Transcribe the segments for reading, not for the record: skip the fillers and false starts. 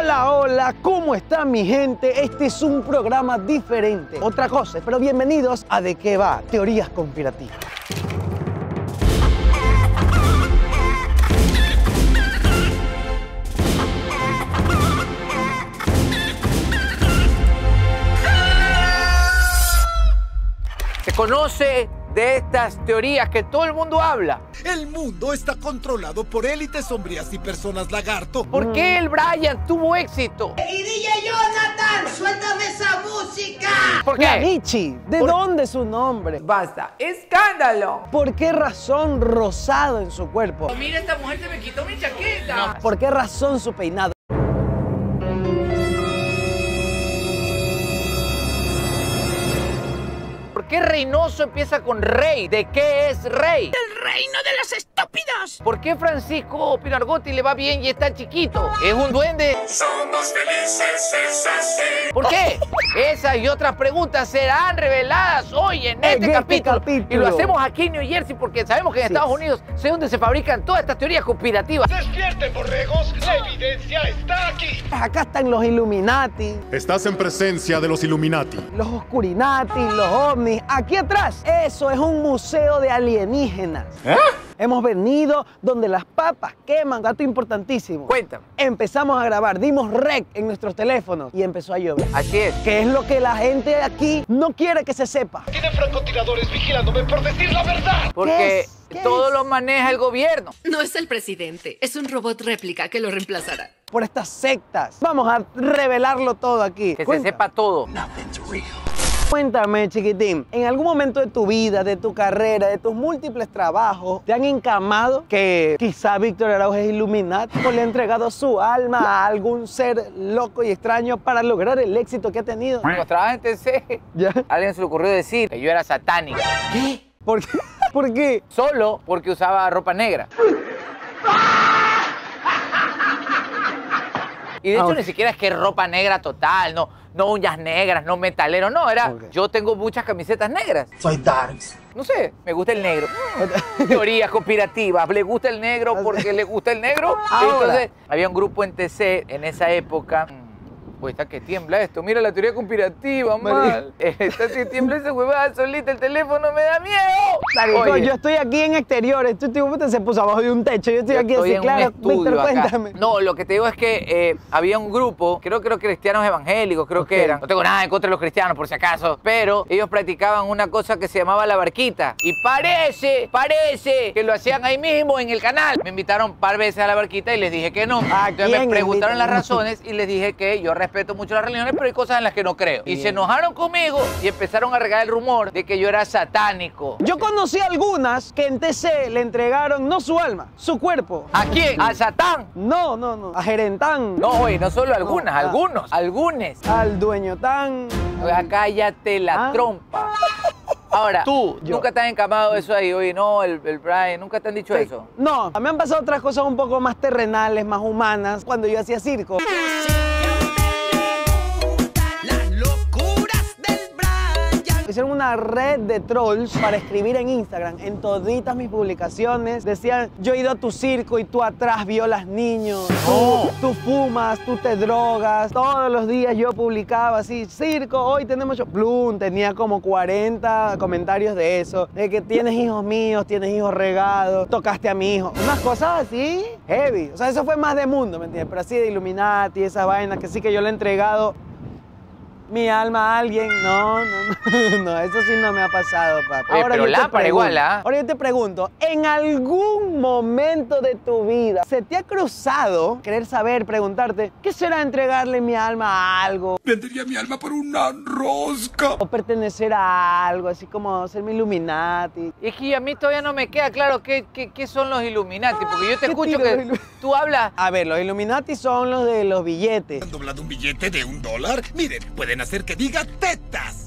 Hola, hola, ¿cómo está mi gente? Este es un programa diferente, otra cosa, pero bienvenidos a ¿De qué va? Teorías conspirativas. Se conoce de estas teorías que todo el mundo habla. El mundo está controlado por élites sombrías y personas lagarto. ¿Por qué el Brian tuvo éxito? Y DJ Jonathan, suéltame esa música. ¿Por La qué? Michi, ¿de dónde su nombre? Basta, escándalo. ¿Por qué razón rosado en su cuerpo? Mira, esta mujer se me quitó mi chaqueta. ¿Por qué razón su peinado? ¿Por qué Reynoso empieza con rey? ¿De qué es rey? El reino de los estúpidos. ¿Por qué Francisco Pinargotti le va bien y está chiquito? ¿Es un duende? Somos felices, es así. ¿Por qué? Esas y otras preguntas serán reveladas hoy en este capítulo. Y lo hacemos aquí en New Jersey porque sabemos que en Estados Unidos es donde se fabrican todas estas teorías conspirativas. ¡Despierten, borregos! ¡La evidencia está aquí! Acá están los Illuminati, Estás en presencia de los Illuminati. los Oscurinati, los ovnis. Aquí atrás, eso es un museo de alienígenas. Hemos venido donde las papas queman. Dato importantísimo. Cuéntame. Empezamos a grabar, dimos rec en nuestros teléfonos y empezó a llover. Así es. Que es lo que la gente de aquí no quiere que se sepa. Tiene francotiradores vigilándome por decir la verdad. Porque ¿Qué todo es? lo maneja el gobierno. No es el presidente, es un robot réplica que lo reemplazará. Por estas sectas. Vamos a revelarlo todo aquí. Que se sepa todo. Cuéntame, chiquitín, ¿en algún momento de tu vida, de tu carrera, de tus múltiples trabajos, te han encamado que quizá Víctor Arauz es Illuminati o le ha entregado su alma a algún ser loco y extraño para lograr el éxito que ha tenido? Cuando trabajaba en TC, ¿Ya? a alguien se le ocurrió decir que yo era satánico. ¿Qué? ¿Por qué? ¿Por qué? Solo porque usaba ropa negra. Y de hecho ok. ni siquiera es que ropa negra total, no uñas negras, no metalero, no, era Ok. yo tengo muchas camisetas negras. Soy Darks. No sé, me gusta el negro. Teorías conspirativas, le gusta el negro porque le gusta el negro. Ahora. Entonces, había un grupo en TC en esa época. Pues está que tiembla esto. Mira la teoría conspirativa, mal. Está que tiembla esa huevada solita, el teléfono me da miedo. Marico, Oye, yo estoy aquí en exteriores, tú tipo se puso abajo de un techo, yo estoy aquí así, en claro, un estudio Víctor, acá. cuéntame. No, lo que te digo es que había un grupo, creo que eran cristianos evangélicos, creo Ok. que eran. No tengo nada en contra de los cristianos, por si acaso. Pero ellos practicaban una cosa que se llamaba la barquita. Y parece que lo hacían ahí mismo en el canal. Me invitaron un par veces a la barquita y les dije que no. ¿A Entonces me quién preguntaron las invitan? razones y les dije que yo respeto mucho las religiones, pero hay cosas en las que no creo. Y se enojaron conmigo y empezaron a regar el rumor de que yo era satánico. Yo conocí algunas que en TC le entregaron no su alma, su cuerpo. ¿A quién? ¿Al Satán? No, a Gerentán. No, oye, no solo algunas, No, algunos. Al dueño tan. Oiga, cállate la Ah. trompa. Ahora, tú Yo. nunca te has encamado eso ahí, oye, no, el Brian, nunca te han dicho eso. No, me han pasado otras cosas un poco más terrenales, más humanas, cuando yo hacía circo. Las locuras del Brian. Hicieron una red de trolls para escribir en Instagram, en toditas mis publicaciones. Decían, yo he ido a tu circo y tú atrás violas niños. Tú fumas, tú te drogas. Todos los días yo publicaba así, circo, hoy tenemos show. Plum, tenía como 40 comentarios de eso. De que tienes hijos míos, tienes hijos regados, tocaste a mi hijo. Unas cosas así, heavy. O sea, eso fue más de mundo, ¿me entiendes? Pero así de Illuminati, esa vaina que sí que yo le he entregado mi alma a alguien. No, eso sí no me ha pasado, papi. Oye, pero yo te lámpara pregunto, igual, ¿ah? Ahora yo te pregunto, ¿en algún momento de tu vida se te ha cruzado querer saber, preguntarte, qué será entregarle mi alma a algo? Vendería mi alma por una rosca. O pertenecer a algo, así como ser mi Illuminati. Es que a mí todavía no me queda claro qué son los Illuminati, porque yo te ¿Qué escucho tipo de que tú hablas. A ver, los Illuminati son los de los billetes. ¿Han doblado un billete de $1? Miren, pueden hacer que diga tetas.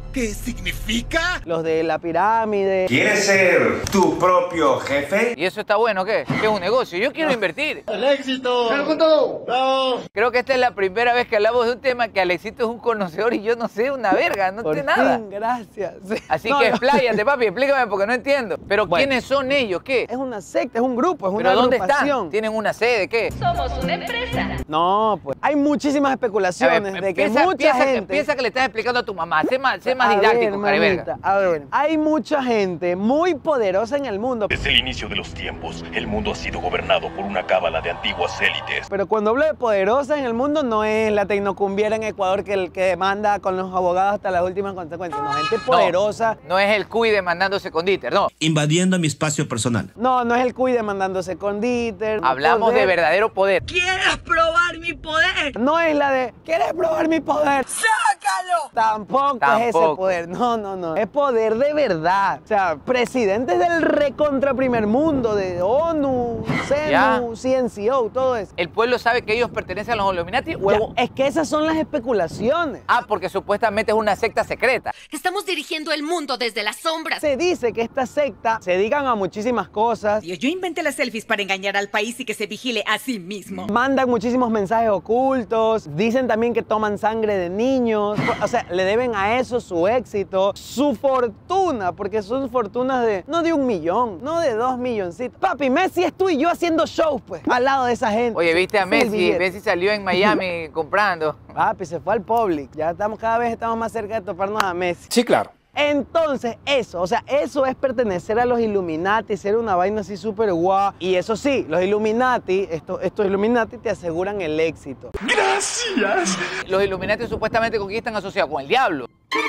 ¿Qué significa? Los de la pirámide. ¿Quieres ser tu propio jefe? ¿Y eso está bueno qué? ¿Qué es un negocio? Yo quiero invertir. ¡El éxito! ¡Bravo! Creo que esta es la primera vez que hablamos de un tema que Alexito es un conocedor y yo no sé una verga, no sé nada. Gracias. Así No, que no. expláyate, papi, explícame porque no entiendo. Pero Bueno. ¿quiénes son ellos? ¿Qué? Es una secta, es un grupo, es ¿Pero una dónde agrupación. están? ¿Tienen una sede? ¿Qué? Somos una empresa. No, pues. Hay muchísimas A especulaciones ver, de que mucha gente. Piensa que le estás explicando a tu mamá. Sé más A didáctico, ver, careverga. mamita, a ver, hay mucha gente muy poderosa en el mundo. Desde el inicio de los tiempos, el mundo ha sido gobernado por una cábala de antiguas élites. Pero cuando hablo de poderosa en el mundo, no es la tecnocumbiera en Ecuador que el que demanda con los abogados hasta las últimas consecuencias. No, gente poderosa. No es el cuy demandándose con Dieter, no. Invadiendo mi espacio personal. No, no es el cuy demandándose con Dieter. Hablamos de verdadero poder. ¿Quieres probar mi poder? No es la de, ¿quieres probar mi poder? ¡Sácalo! Tampoco es ese Tampoco. poder. No, no, no. Es poder de verdad. O sea, presidentes del recontra primer mundo, de ONU, Ya. CENU, CNCO, todo eso. ¿El pueblo sabe que ellos pertenecen a los Illuminati? Ya, Huevo. es que esas son las especulaciones. Ah, porque supuestamente es una secta secreta. Estamos dirigiendo el mundo desde las sombras. Se dice que esta secta se dedican a muchísimas cosas. Dios, yo inventé las selfies para engañar al país y que se vigile a sí mismo. Mandan muchísimos mensajes ocultos, dicen también que toman sangre de niños, o sea, le deben a eso su éxito, su fortuna, porque son fortunas de, no de 1 millón, no de 2 milloncitos. Papi, Messi es tú y yo haciendo shows, pues, al lado de esa gente. Oye, ¿viste a Ese es el Messi? billete. Messi salió en Miami comprando. Papi, se fue al Public, ya estamos, cada vez estamos más cerca de toparnos a Messi. Sí, claro. Entonces, eso, o sea, eso es pertenecer a los Illuminati, ser una vaina así súper guau. Y eso sí, los Illuminati, estos Illuminati te aseguran el éxito. ¡Gracias! Los Illuminati supuestamente conquistan asociados con el diablo.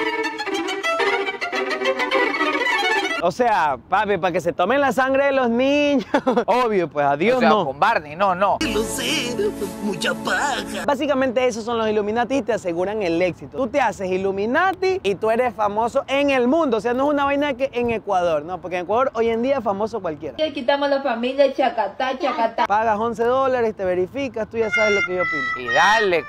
O sea, papi, para que se tomen la sangre de los niños. Obvio, pues a Dios O sea, no. con Barney, no. Lo sé, mucha paja. Básicamente esos son los Illuminati y te aseguran el éxito. Tú te haces Illuminati y tú eres famoso en el mundo. O sea, no es una vaina que en Ecuador, no, porque en Ecuador hoy en día es famoso cualquiera. Le quitamos la familia, chacatá, chacatá. Pagas $11, te verificas, tú ya sabes lo que yo opino. Y dale.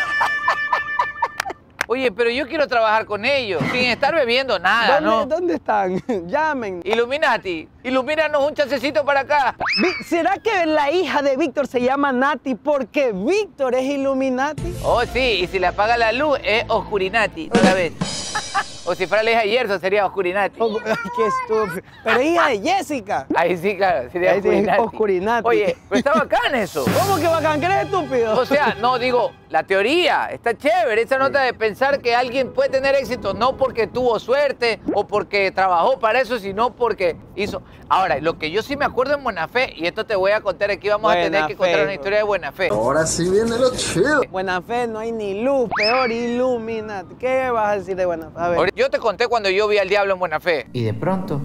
Oye, pero yo quiero trabajar con ellos, sin estar bebiendo nada, ¿no? ¿Dónde están? Llamen. Illuminati, ilumínanos un chancecito para acá. ¿Será que la hija de Víctor se llama Nati porque Víctor es Illuminati? Oh, sí, y si le apaga la luz es Oscurinati, otra vez. O si fuera la hija de Gerson sería Oscurinati. Ay, qué estúpido. Pero es hija de Jessica. Ahí sí, claro, sería Ahí sí es Oscurinati. Oscurinati. Oye, pero está bacán eso. ¿Cómo que bacán? ¿Que eres estúpido? O sea, no, digo, la teoría está chévere, esa nota de pensar que alguien puede tener éxito no porque tuvo suerte o porque trabajó para eso, sino porque hizo. Ahora, lo que yo sí me acuerdo en Buena Fe, y esto te voy a contar aquí, vamos a tener que contar una historia de Buena Fe. Ahora sí viene lo chido. Buena Fe, no hay ni luz, peor Illuminati. ¿Qué vas a decir de Buena Fe? A ver. Yo te conté cuando yo vi al diablo en Buena Fe. Y de pronto,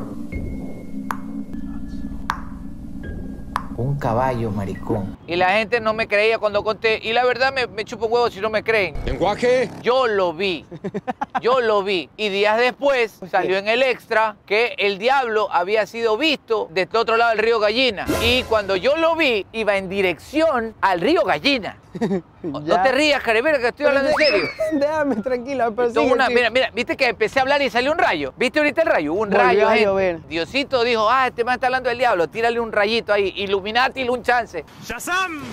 un caballo maricón. Y la gente no me creía cuando conté. Y la verdad me chupo un huevo si no me creen. ¿Lenguaje? Yo lo vi. Yo lo vi. Y días después salió en el extra que el diablo había sido visto desde otro lado del río Gallina. Y cuando yo lo vi, iba en dirección al río Gallina. No te rías, careverga, que estoy hablando en serio. Déjame tranquilo, pero Esto es sigue, sigue. mira, viste que empecé a hablar y salió un rayo. ¿Viste ahorita el rayo? Hubo un Volvió rayo, a gente. llover. Diosito dijo, este man está hablando del diablo, tírale un rayito ahí. Illuminati, un chance. ¡Shazam!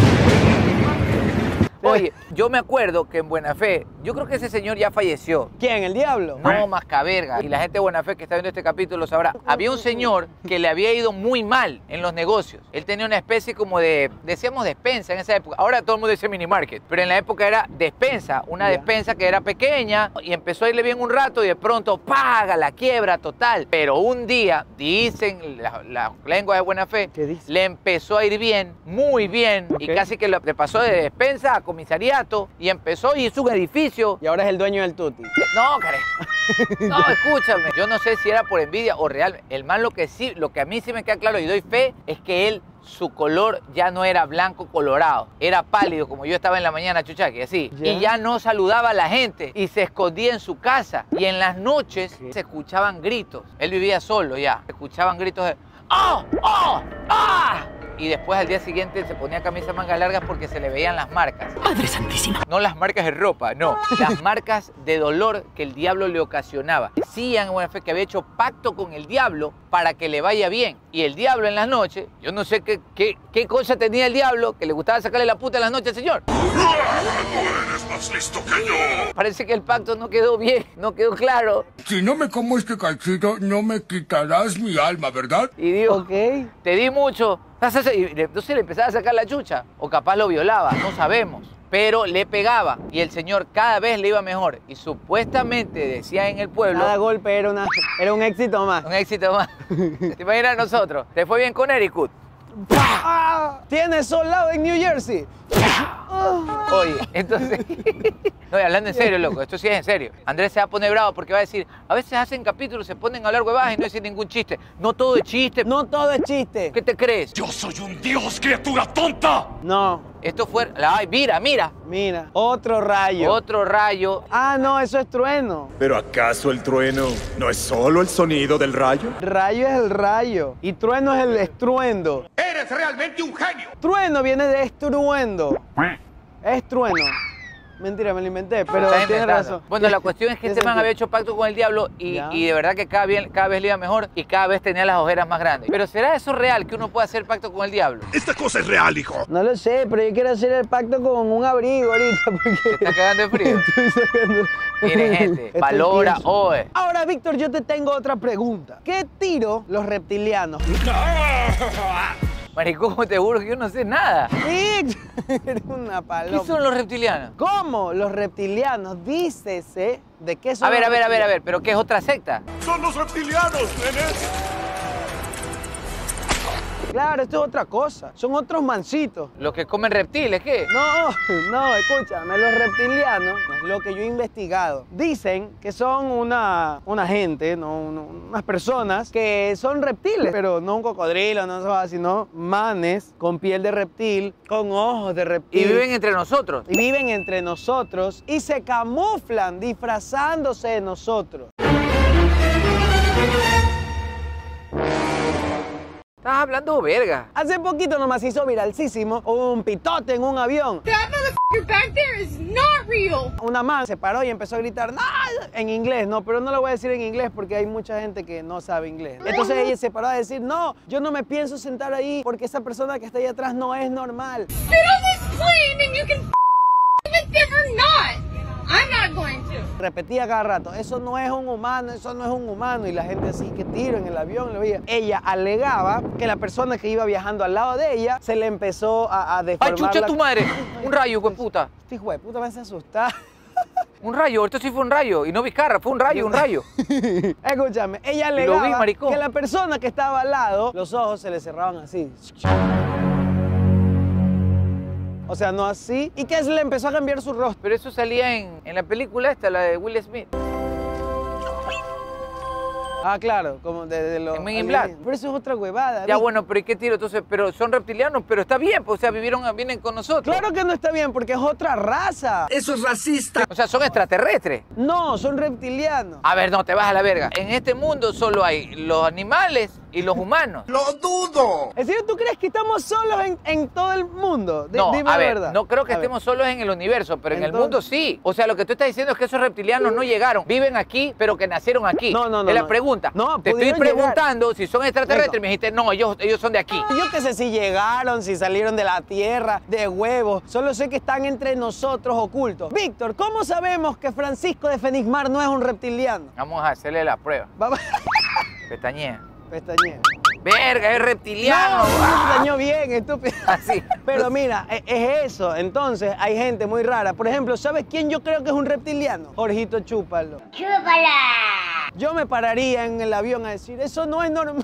Oye, yo me acuerdo que en Buena Fe, yo creo que ese señor ya falleció. ¿Quién? ¿El diablo? No, Mascaverga. Y la gente de Buena Fe que está viendo este capítulo lo sabrá. Había un señor que le había ido muy mal en los negocios. Él tenía una especie como de, decíamos despensa en esa época. Ahora todo el mundo dice mini market, pero en la época era despensa, una despensa que era pequeña y empezó a irle bien un rato y de pronto paga la quiebra total. Pero un día, dicen la lengua de Buena Fe, le empezó a ir bien, muy bien, y casi que le pasó de despensa a comisariato y empezó y hizo un edificio. Y ahora es el dueño del tuti. No, care. No, escúchame. Yo no sé si era por envidia o real. El man lo que a mí sí me queda claro y doy fe es que él, su color ya no era blanco colorado, era pálido como yo estaba en la mañana, Chuchaqui, así. ¿Ya? Y ya no saludaba a la gente y se escondía en su casa. Y en las noches se escuchaban gritos. Él vivía solo ya. Se escuchaban gritos de ¡oh! ¡oh! ¡ah! y después al día siguiente se ponía camisa manga largas porque se le veían las marcas. Madre santísima. No las marcas de ropa, no. Las marcas de dolor que el diablo le ocasionaba. Decían, buena fe, que había hecho pacto con el diablo para que le vaya bien. Y el diablo en las noches, yo no sé qué cosa tenía el diablo que le gustaba sacarle la puta en las noches al señor. ¡Eres más listo que yo! Parece que el pacto no quedó bien, no quedó claro. Si no me como este cachito, no me quitarás mi alma, ¿verdad? Y digo, Ok. te di mucho. Y entonces le empezaba a sacar la chucha. O capaz lo violaba, no sabemos. Pero le pegaba y el señor cada vez le iba mejor. Y supuestamente decía en el pueblo... Cada golpe era un éxito más. Un éxito más. ¿Te imaginas nosotros? ¿Te fue bien con Connecticut? ¡Ah! ¿Tienes soldado en New Jersey? Oye, entonces... No, y hablando en serio, loco, esto sí es en serio. Andrés se va a poner bravo porque va a decir, a veces hacen capítulos, se ponen a hablar huevadas y no dicen ningún chiste. No todo es chiste. No todo es chiste. ¿Qué te crees? ¡Yo soy un dios, criatura tonta! No. Esto fue... Ay, mira. Mira, otro rayo. Otro rayo. Ah, no, eso es trueno. ¿Pero acaso el trueno no es solo el sonido del rayo? Rayo es el rayo y trueno es el estruendo. ¡Eres realmente un genio! Trueno viene de estruendo. Es trueno. Mentira, me lo inventé, pero Estás tienes inventando. razón. Bueno, la cuestión es que este man había hecho pacto con el diablo y de verdad que cada vez le iba mejor y cada vez tenía las ojeras más grandes. Pero ¿será eso real que uno puede hacer pacto con el diablo? Esta cosa es real, hijo. No lo sé, pero yo quiero hacer el pacto con un abrigo ahorita porque... ¿Te está cagando de frío? Estoy sacando... Miren, gente, Estoy valora, tieso. oe. Ahora, Víctor, yo te tengo otra pregunta. ¿Qué tiro los reptilianos? Maricón, te juro que yo no sé nada. Sí, eres una paloma. ¿Qué son los reptilianos? ¿Cómo? Los reptilianos, dícese de qué son A ver, los reptilianos. ¿pero qué es otra secta? ¡Son los reptilianos, nenes! Claro, esto es otra cosa. Son otros mancitos. Los que comen reptiles, ¿qué? No, escúchame, los reptilianos, lo que yo he investigado, dicen que son una gente, unas personas que son reptiles, pero no un cocodrilo, sino manes con piel de reptil, con ojos de reptil. Y viven entre nosotros. Y viven entre nosotros y se camuflan disfrazándose de nosotros. Estás hablando verga. Hace poquito nomás hizo viralísimo un pitote en un avión. That motherfucker back there is not real. Una man se paró y empezó a gritar ¡No! En inglés, no, pero no lo voy a decir en inglés porque hay mucha gente que no sabe inglés. Entonces ella se paró a decir, no, yo no me pienso sentar ahí porque esa persona que está ahí atrás no es normal. Sit on this plane and you can even if or not. I'm not going to. Repetía cada rato, eso no es un humano, eso no es un humano. Y la gente así, que tiro en el avión, lo veía. Ella alegaba que la persona que iba viajando al lado de ella se le empezó a deformar. ¡Ay, chucha tu madre! Un rayo, hijo de puta. Este hijo de puta me hace asustar. Un rayo, esto sí fue un rayo. Y no Vizcarra, fue un rayo. Escúchame, ella Lo vi, alegaba maricón. que la persona que estaba al lado, los ojos se le cerraban así. O sea, no así. Y que se le empezó a cambiar su rostro. Pero eso salía en la película esta, la de Will Smith. Ah, claro, como de los... En Men in Black. Pero eso es otra huevada. Ya bueno, pero ¿y qué tiro? Entonces, pero son reptilianos, pero está bien, pues, o sea, vienen con nosotros. Claro que no está bien, porque es otra raza. Eso es racista. O sea, son extraterrestres. No, son reptilianos. A ver, no, te vas a la verga. En este mundo solo hay los animales y los humanos. ¡Lo dudo! ¿En serio tú crees que estamos solos en todo el mundo? No, Dime a la ver, verdad. no creo que A ver. estemos solos en el universo, pero en el Entonces- mundo sí. O sea, lo que tú estás diciendo es que esos reptilianos no llegaron, viven aquí, pero que nacieron aquí. No, no, no, Es la no. pregunta. No, te estoy pudieron llegar. preguntando si son extraterrestres Eso. y me dijiste, no, ellos son de aquí. Yo qué sé si llegaron, si salieron de la tierra, de huevos. Solo sé que están entre nosotros ocultos. Víctor, ¿cómo sabemos que Francisco de Fenixmar no es un reptiliano? Vamos a hacerle la prueba. Vamos. Pestañea. Pestañeo. Verga, es reptiliano. No, pestañeó bien, estúpido. Así. Pero mira, es eso. Entonces hay gente muy rara. Por ejemplo, ¿sabes quién yo creo que es un reptiliano? Jorgito Chúpalo. Chúpala. Yo me pararía en el avión a decir, eso no es normal.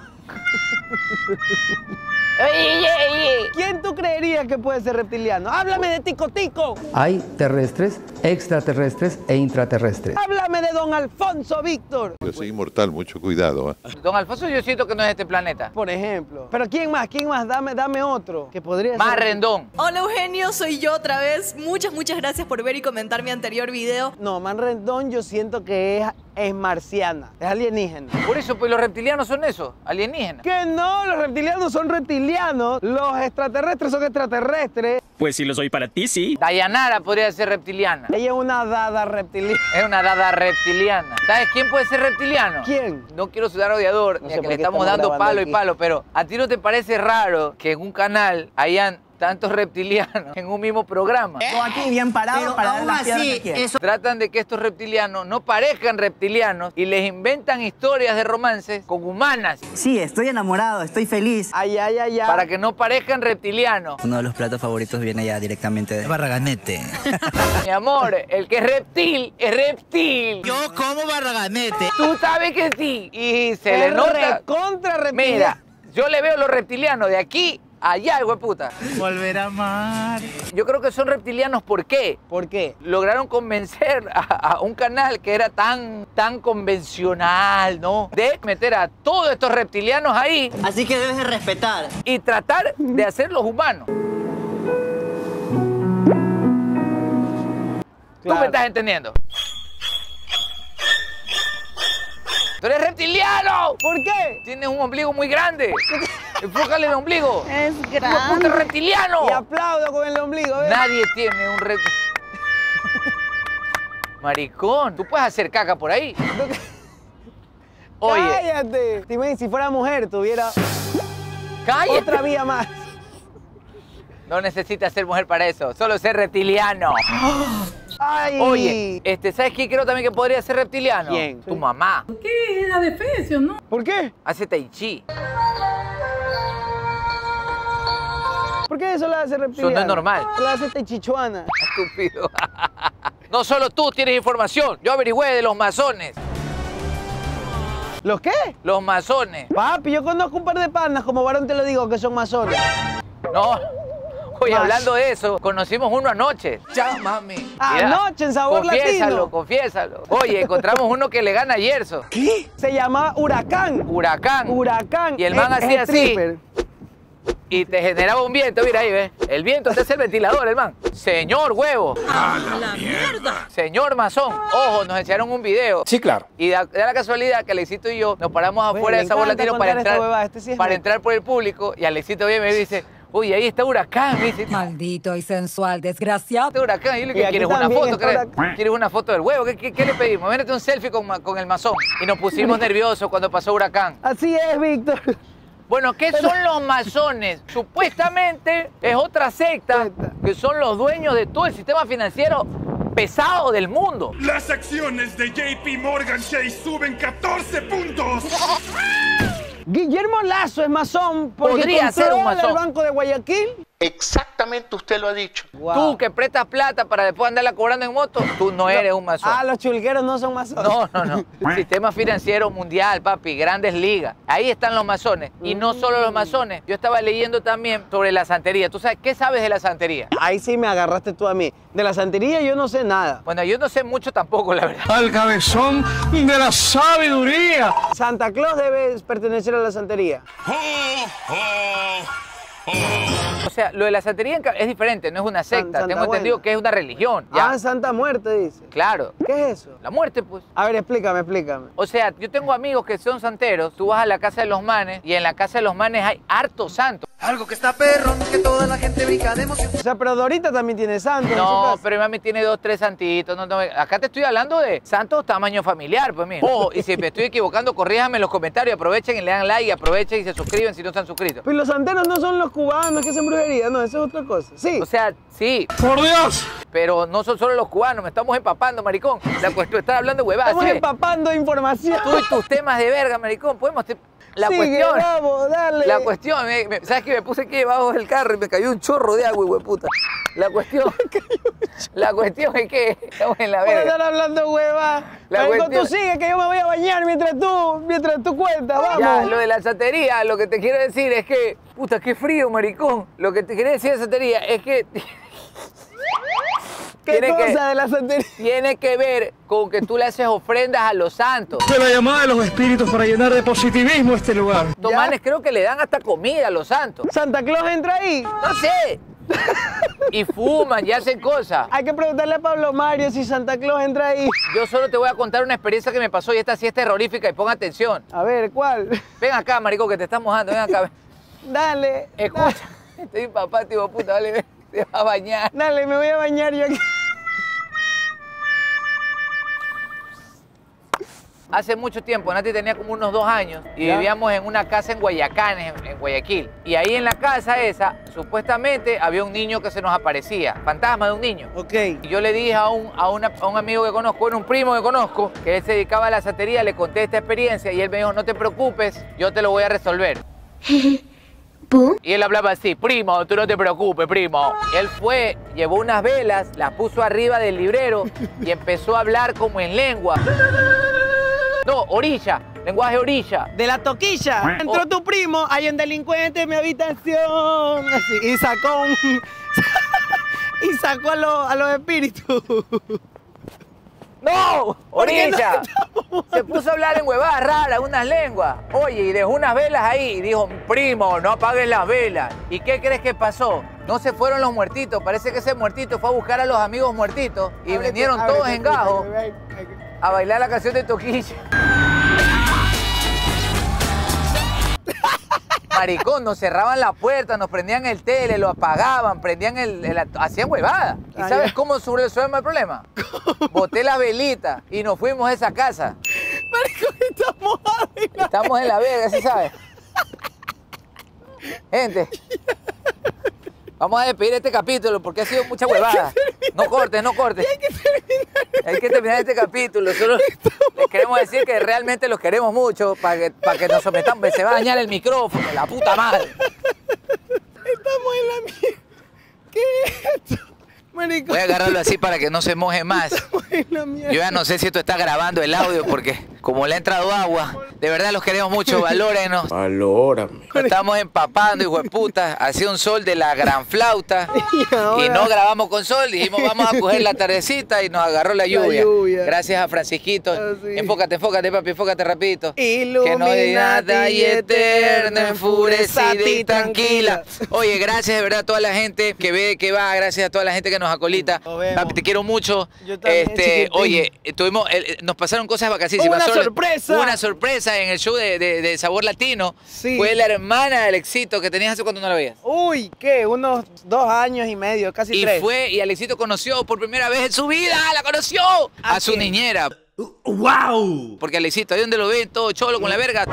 Oye. ¿Quién tú creerías que puede ser reptiliano? Háblame de Tico Tico. Hay terrestres, extraterrestres e intraterrestres. Háblame de Don Alfonso Víctor. Yo soy inmortal, mucho cuidado. ¿Eh? Don Alfonso yo siento que no es de este planeta. Por ejemplo. Pero ¿quién más? ¿Quién más? Dame otro que podría Más ser. Rendón. Hola Eugenio, soy yo otra vez. Muchas gracias por ver y comentar mi anterior video. No, Man Rendón yo siento que es es marciana, es alienígena. Por eso, pues los reptilianos son eso, alienígenas. Que no, los reptilianos son reptilianos, los extraterrestres son extraterrestres. Pues si lo soy para ti, sí. Dayanara podría ser reptiliana. Ella es una dada reptiliana. Es una dada reptiliana. ¿Sabes quién puede ser reptiliano? ¿Quién? No quiero sudar odiador, No ni sé a que por le qué estamos estamos dando grabando palo aquí. y palo, pero ¿a ti no te parece raro que en un canal hayan tantos reptilianos en un mismo programa? Yo aquí bien parado para dar las piedras que quiero. Tratan de que estos reptilianos no parezcan reptilianos y les inventan historias de romances con humanas. Sí, estoy enamorado, estoy feliz. Ay, ay, ay, ay. Para que no parezcan reptilianos. Uno de los platos favoritos viene ya directamente de Barraganete. Mi amor, el que es reptil, es reptil. Yo como Barraganete. Tú sabes que sí. Y se le nota. Contra reptiliano. Mira, yo le veo los reptilianos de aquí allá, hijo de puta. Volver a amar. Yo creo que son reptilianos, ¿por qué? ¿Por qué? Lograron convencer a un canal que era tan convencional, ¿no? De meter a todos estos reptilianos ahí. Así que debes de respetar. Y tratar de hacerlos humanos. Claro. ¿Tú me estás entendiendo? ¡Tú eres reptiliano! ¿Por qué? Tienes un ombligo muy grande. Enfócale el ombligo. Es ¡Puta grande. reptiliano! Y aplaudo con el ombligo, ¿ves? Nadie tiene un Maricón, ¿tú puedes hacer caca por ahí? Oye. ¡Cállate! Dime, si fuera mujer, tuviera ¡Cállate! otra vía más. No necesitas ser mujer para eso, solo ser reptiliano. Ay. Oye, ¿sabes quién creo también que podría ser reptiliano? ¿Quién? Tu mamá. ¿Qué? Era de Efesios, ¿no? ¿Por qué? Hace tai chi. ¿Por qué eso la hace reptiliana? Eso no es normal. La hace techichuana. Estúpido. No solo tú tienes información, yo averigüé de los masones. ¿Los qué? Los masones. Papi, yo conozco un par de panas, como varón te lo digo, que son masones. No. Oye, Mas. hablando de eso, conocimos uno anoche. Llámame. Anoche en Sabor Latino. Confiésalo. Oye, encontramos uno que le gana a Yerso. ¿Qué? Se llama Huracán. Huracán. Huracán. Y el man Es hacía así. stripper. Y te generaba un viento, mira ahí, ¿ves? El viento te hace el ventilador, el man. Señor huevo. ¡A la mierda! Señor masón. Ojo, nos enseñaron un video. Sí, claro. Y da la casualidad que Alexito y yo nos paramos afuera del Sabor Latino para entrar por el público. Y Alexito viene y me dice, uy, ahí está Huracán. Me dice, Maldito y sensual, desgraciado. este Huracán. Y yo le digo, Y aquí ¿quieres una también foto? está Huracán. ¿Quieres una foto del huevo? ¿Qué le pedimos? Vénete un selfie con el masón. Y nos pusimos nerviosos cuando pasó Huracán. Así es, Víctor. Bueno, ¿qué son los masones? Supuestamente es otra secta que son los dueños de todo el sistema financiero pesado del mundo. Las acciones de JP Morgan Chase suben 14 puntos. Guillermo Lazo es masón porque Podría ser un controla masón. el Banco de Guayaquil. Exactamente usted lo ha dicho. Wow. Tú que prestas plata para después andarla cobrando en moto, tú no eres un masón. Ah, los chulgueros no son masones. No. Sistema financiero mundial, papi, grandes ligas. Ahí están los masones. Y no solo los masones. Yo estaba leyendo también sobre la santería. ¿Tú sabes qué sabes de la santería? Ahí sí me agarraste tú a mí. De la santería yo no sé nada. Bueno, yo no sé mucho tampoco, la verdad. Al cabezón de la sabiduría. Santa Claus debe pertenecer a la santería. O sea, lo de la santería es diferente, no es una secta. Santa Tengo entendido Buena. que es una religión. ¿ya? Ah, Santa Muerte, dice. Claro. ¿Qué es eso? La muerte, pues. A ver, explícame. O sea, yo tengo amigos que son santeros. Tú vas a la casa de los manes y en la casa de los manes hay harto santo. Algo que está perro, que toda la gente brinca de emoción. O sea, pero Dorita también tiene santo en su No, casa. pero mi mami tiene 2, 3 santitos. No, acá te estoy hablando de santos tamaño familiar, pues mira. Ojo, y si me estoy equivocando, corríjame en los comentarios. Aprovechen y le dan like, aprovechen y se suscriben si no están suscritos. Pues los santeros no son los cubanos que hacen brujería, no, eso es otra cosa. Sí. O sea, sí. ¡Por Dios! Pero no son solo los cubanos, me estamos empapando, maricón. La cuestión, estás hablando de huevadas. Estamos ¿sí? empapando información. Tú y tus temas de verga, maricón, podemos... La Sigue, cuestión... vamos, dale. La cuestión, ¿sabes qué? Me puse aquí debajo del carro y me cayó un chorro de agua, hueputa. La cuestión es que estamos en la Por verga. estar hablando hueva. Marico, tú sigue que yo me voy a bañar mientras tú cuentas, vamos. Ya, lo de la santería, lo que te quiero decir es que... Puta, qué frío, maricón. Lo que te quería decir de santería es que... ¿Qué cosa de la santería? Tiene que ver con que tú le haces ofrendas a los santos. De la llamada de los espíritus para llenar de positivismo este lugar. Los manes creo que le dan hasta comida a los santos. ¿Santa Claus entra ahí? No sé. y fuman y hacen cosas. Hay que preguntarle a Pablo Mario si Santa Claus entra ahí. Yo solo te voy a contar una experiencia que me pasó y esta sí es terrorífica y pon atención. A ver, ¿cuál? Ven acá, marico, que te estás mojando, ven acá. Dale. Escucha, estoy papá, tío puta, dale, ven, te vas a bañar. Dale, me voy a bañar yo aquí. Hace mucho tiempo, Nati tenía como unos 2 años y vivíamos en una casa en Guayacán, en Guayaquil. Y ahí en la casa esa, supuestamente había un niño que se nos aparecía, fantasma de un niño. Ok. Y yo le dije a un amigo que conozco, un primo que conozco, que él se dedicaba a la santería, le conté esta experiencia y él me dijo, no te preocupes, yo te lo voy a resolver. Y él hablaba así, primo, tú no te preocupes, primo. Él fue, llevó unas velas, las puso arriba del librero y empezó a hablar como en lengua. No, orilla, lenguaje orilla. De la toquilla. Entró tu primo, hay un delincuente en mi habitación. Así, y sacó un... y sacó a los espíritus. ¡No! ¡Orilla! Se puso a hablar en huevadas raras, unas lenguas. Oye, y dejó unas velas ahí y dijo, primo, no apagues las velas. ¿Y qué crees que pasó? No se fueron los muertitos. Parece que ese muertito fue a buscar a los amigos muertitos y vinieron todos en gajo a bailar la canción de Toquilla. Maricón, nos cerraban la puerta, nos prendían el tele, lo apagaban, prendían hacían huevadas. ¿Y sabes cómo resolvemos el problema? Boté las velitas y nos fuimos a esa casa. Maricón, estamos en la verga, ¿sí sabes? Gente, vamos a despedir este capítulo porque ha sido mucha huevada. No cortes, no cortes. Hay que terminar este capítulo. Solo les queremos decir que realmente los queremos mucho para que nos sometamos. Se va a dañar el micrófono, la puta madre. Estamos en la mierda. ¿Qué es esto? Maricón. Voy a agarrarlo así para que no se moje más. Yo ya no sé si esto está grabando el audio porque como le ha entrado agua, de verdad los queremos mucho, valórenos. Valórame. Nos estamos empapando, hijo de puta. Hacía un sol de la gran flauta y no grabamos con sol. Dijimos, vamos a coger la tardecita y nos agarró la lluvia. Gracias a Francisquito. Enfócate, enfócate, papi, enfócate rapidito. Que no hay nada y eterna, enfurecida y tranquila. Oye, gracias de verdad a toda la gente que ve, que va. Gracias a toda la gente que nos acolita. Papi, te quiero mucho. Yo también, oye, nos pasaron cosas vacísimas. Sorpresa. Hubo una sorpresa en el show de Sabor Latino. Sí. Fue la hermana de Alexito que tenías hace cuánto no la veías. Uy, ¿qué? Unos 2 años y medio, casi 3. Y Alexito conoció por primera vez en su vida, la conoció a su niñera. ¡Wow! Porque Alexito, ahí donde lo ven, todo cholo con la verga,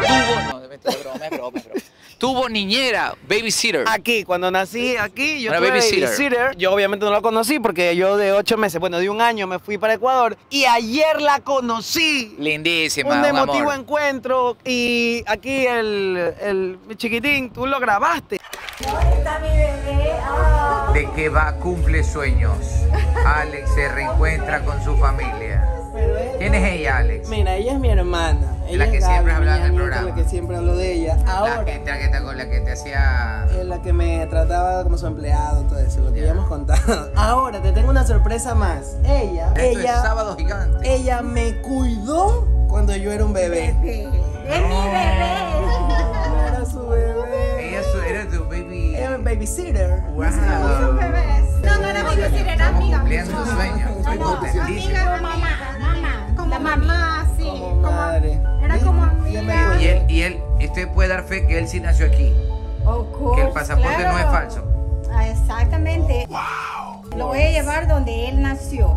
es broma. Tuvo niñera, babysitter. Aquí, cuando nací aquí, yo Una tuve babysitter. Yo obviamente no la conocí porque yo de 8 meses, bueno, de 1 año me fui para Ecuador y ayer la conocí. Lindísima, Un emotivo amor. encuentro y aquí el chiquitín, tú lo grabaste. ¿Dónde está mi bebé? Oh. De que va, cumple sueños. Alex se reencuentra con su familia. ¿Quién es ella, Alex? Mira, ella es mi hermana. La que siempre hablaba en el programa. La que siempre hablo de ella. Ahora, La que te hacía... es la que me trataba como su empleado, todo eso, lo que habíamos contado. Ahora, te tengo una sorpresa más. Ella, Sábado Gigante. ella me cuidó cuando yo era un bebé. Es mi bebé. No era su bebé. Ella era tu baby... Era mi babysitter. Wow. Sus bebés. No era babysitter, era amiga. Cumpliendo tus sueños. Estoy contentísimo. Amiga, mamá. Como la mamá, sí. Como madre. Era como amiga. Y usted puede dar fe que él sí nació aquí. Of course, Que el pasaporte claro. no es falso. Ah, exactamente. Wow. Lo voy a llevar donde él nació.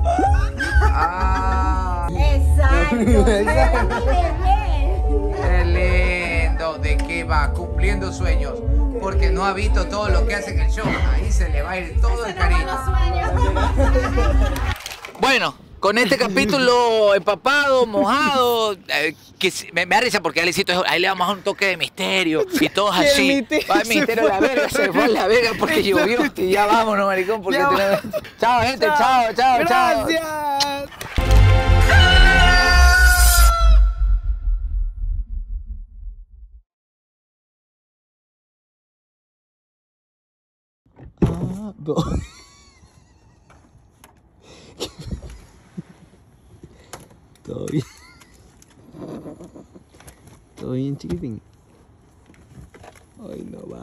Ah, Exacto. Era mi bebé. qué lindo. ¿De qué va? Cumpliendo sueños. Porque no ha visto todo lo que hace en el show. Ahí se le va a ir todo el cariño. Bueno, con este capítulo empapado, mojado, que me da risa porque ahí le vamos a un toque de misterio y todos así. Va el misterio de la verga, se fue a la verga porque llovió. Y ya vámonos, maricón, porque chao, gente, chao. Gracias. Todo bien. Todo bien, chiquitín. Ay, no va.